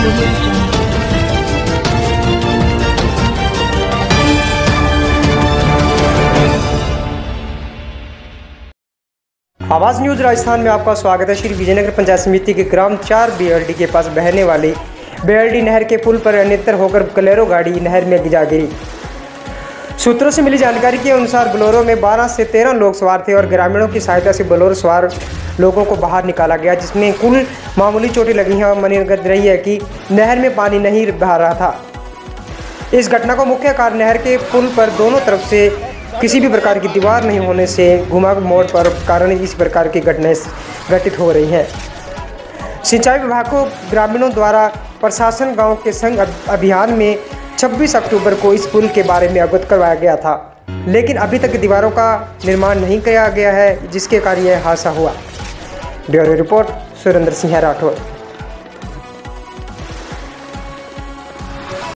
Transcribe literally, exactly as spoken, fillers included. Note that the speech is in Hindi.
आवाज न्यूज राजस्थान में आपका स्वागत है। श्री विजयनगर पंचायत समिति के ग्राम चार बेहल्डी के पास बहने वाली बेहल्डी नहर के पुल पर अनियंत्रित होकर बोलेरो गाड़ी नहर में जा गिरी। सूत्रों से मिली जानकारी के अनुसार बोलेरो में बारह से तेरह लोग सवार थे और ग्रामीणों की सहायता से बोलेरो सवार लोगों को बाहर निकाला गया, जिसमें कुल मामूली चोटें लगी हैं और मानी रही है कि नहर में पानी नहीं बह रहा था। इस घटना का मुख्य कारण नहर के पुल पर दोनों तरफ से किसी भी प्रकार की दीवार नहीं होने से घुमा मोड़ पर कारण इस प्रकार की घटनाएं घटित हो रही हैं। सिंचाई विभाग को ग्रामीणों द्वारा प्रशासन गांव के संग अभियान में छब्बीस अक्टूबर को इस पुल के बारे में अवगत करवाया गया था, लेकिन अभी तक दीवारों का निर्माण नहीं किया गया है, जिसके कारण यह हादसा हुआ। Bureau report Surendra Singh Rathore.